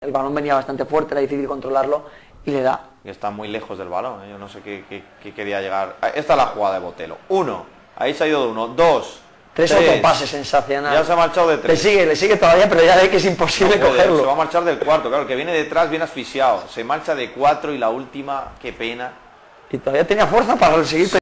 el balón venía bastante fuerte, era difícil controlarlo y le da. Que está muy lejos del balón, yo no sé qué quería llegar. Esta es la jugada de Botelho. 1, ahí se ha ido de 1, 2, 3 autopases sensacional. Ya se ha marchado de 3. Le sigue todavía, pero ya ve que es imposible cogerlo. Se va a marchar del 4, claro, el que viene detrás viene asfixiado. Se marcha de 4 y la última, qué pena. Y todavía tenía fuerza para seguir